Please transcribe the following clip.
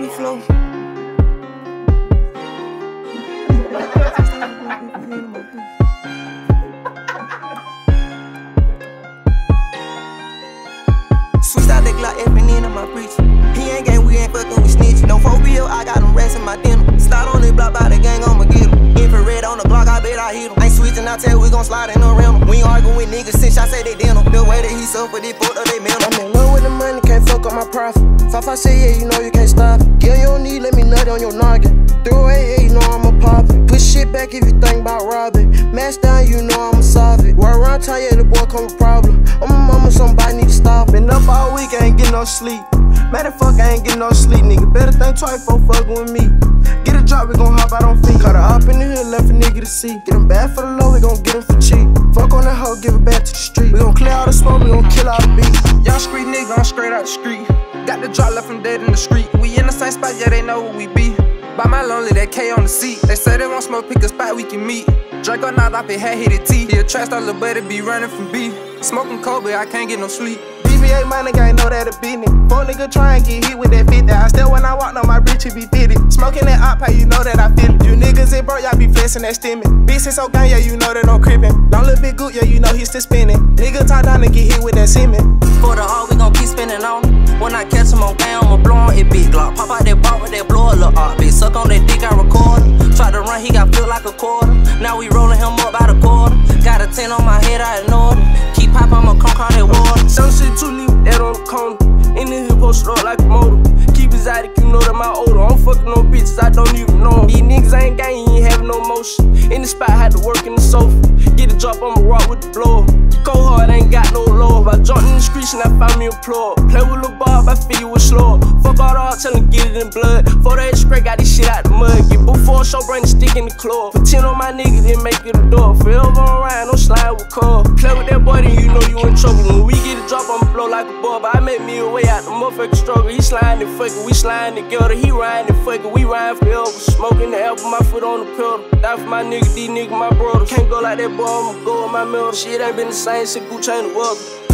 the flow. Switched out that Glock effing in on my preach. He ain't gang, we ain't fucking with snitch. No phobia, I got them rats in my dinner. Slide on the block by the gang, I'ma get him. Infrared on the Glock, I bet I hit him. Ain't switching, I tell we gon' slide in the rim. We ain't arguing with niggas since I say they dinner. The way that he suffered, they fucked up they mental. I'm in love with the money, can't fuck up my profit. 5-5 say yeah, you know you can't stop it. Get on your knee, let me nut on your noggin. Through AA, you know I'ma pop it. Put shit back if you think about robbing. Mash down, you know I'ma solve it. War around town, yeah, the boy come with problem. I'm a mama, somebody need to stop. Been up all week, I ain't getting no sleep. Matter of fuck, I ain't getting no sleep, nigga. Better think twice before fucking with me. Get a drop, we gon' hop out on feet. Cut her up in the hood, left a nigga to see. Get him bad for the low, we gon' get him for cheap. Fuck on that hoe, give it back to the street. We gon' clear all the smoke, we gon' kill all the beef. Young street nigga, I'm straight out the street. Got the drop, left him dead in the street. We in the same spot, yeah, they know where we be. By my lonely, that K on the seat. They say they want smoke, pick a spot we can meet. Draco knocked off his hat, hit his teeth. He a trash star, little buddy be running from B. Smoking cold, but I can't get no sleep. BBA, my nigga, ain't know that a business. Four nigga try and get hit with that 50. I still when I walk on my bridge, he be fitted. Smoking that op, how you know that I feel it. You niggas it broke, y'all be flexing that stimmy. Bitch, it's so gang, yeah, you know that I'm crippin'. Long little bit good, yeah, you know he still spinning. Nigga talk down and get hit with that semen. For the all, we gon' keep spinning on. When I catch him on gang, I'ma blow on it big Glock. Pop out that bar with that blow a little art. Bitch, suck on that dick, I record him. Tried to run, he got filled like a quarter. Now we rolling him up by the quarter. Got a 10 on my head, I ignored him. Keep pop, I'ma come call that water. Some shit too leave that on the corner. In the hood, posted up like a motor. Keep exotic, you know that my odor. I'm fucking no bitches, I don't even know them. These niggas ain't gang, you ain't having no motion. In the spot, had to work in the sofa. Get a drop, I'ma rock with the blower. Go hard, ain't got no love. I jumped in the streets and I found me a plug. Play with Lil Bob, I feel you was slow. Fuck all the art, tell him get it in blood. For that scrape, got this shit out the mud. Get before a show, bring the stick in the club. Put 10 on my niggas, then make it a door. Forever on ride, no slide with car. Play with that boy, then you know you in trouble. When we get a drop, I'ma blow like a ball. But I make me a way out the motherfucking struggle. He sliding and fucking, we sliding together. He riding and fucking, we riding forever. Smoking the apple, my foot on the pedal. Die for my nigga, these niggas my brother. Can't go like that boy, I'ma go with my metal. Shit ain't been the same since Gucci ain't the weather.